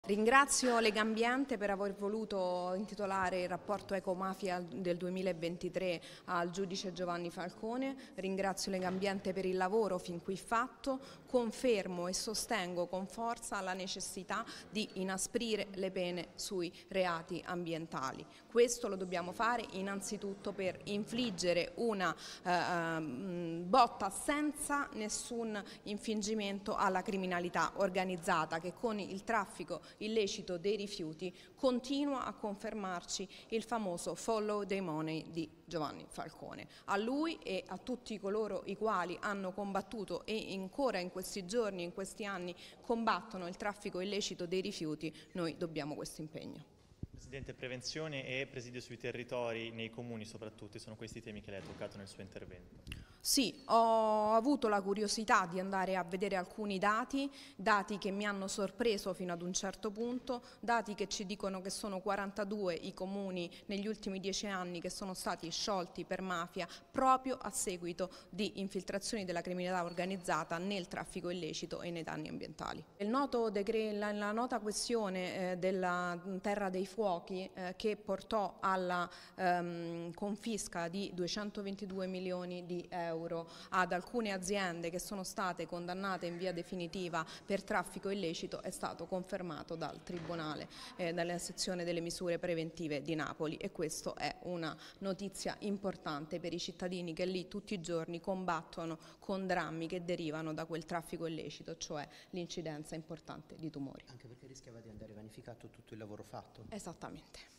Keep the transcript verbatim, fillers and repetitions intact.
Ringrazio Legambiente per aver voluto intitolare il rapporto Ecomafia del duemilaventitré al giudice Giovanni Falcone, ringrazio Legambiente per il lavoro fin qui fatto, confermo e sostengo con forza la necessità di inasprire le pene sui reati ambientali. Questo lo dobbiamo fare innanzitutto per infliggere una eh, botta senza nessun infingimento alla criminalità organizzata che con il traffico illecito dei rifiuti continua a confermarci il famoso follow the money di Giovanni Falcone. A lui e a tutti coloro i quali hanno combattuto e ancora in questi giorni, in questi anni combattono il traffico illecito dei rifiuti, noi dobbiamo questo impegno. Presidente, prevenzione e presidio sui territori nei comuni soprattutto, sono questi temi che lei ha toccato nel suo intervento. Sì, ho avuto la curiosità di andare a vedere alcuni dati, dati che mi hanno sorpreso fino ad un certo punto, dati che ci dicono che sono quarantadue i comuni negli ultimi dieci anni che sono stati sciolti per mafia proprio a seguito di infiltrazioni della criminalità organizzata nel traffico illecito e nei danni ambientali. Il noto decre- la, la nota questione eh, della Terra dei Fuochi eh, che portò alla ehm, confisca di duecentoventidue milioni di euro ad alcune aziende che sono state condannate in via definitiva per traffico illecito è stato confermato dal Tribunale, eh, dalla sezione delle misure preventive di Napoli, e questo è una notizia importante per i cittadini che lì tutti i giorni combattono con drammi che derivano da quel traffico illecito, cioè l'incidenza importante di tumori. Anche perché rischiava di andare vanificato tutto il lavoro fatto. Esattamente.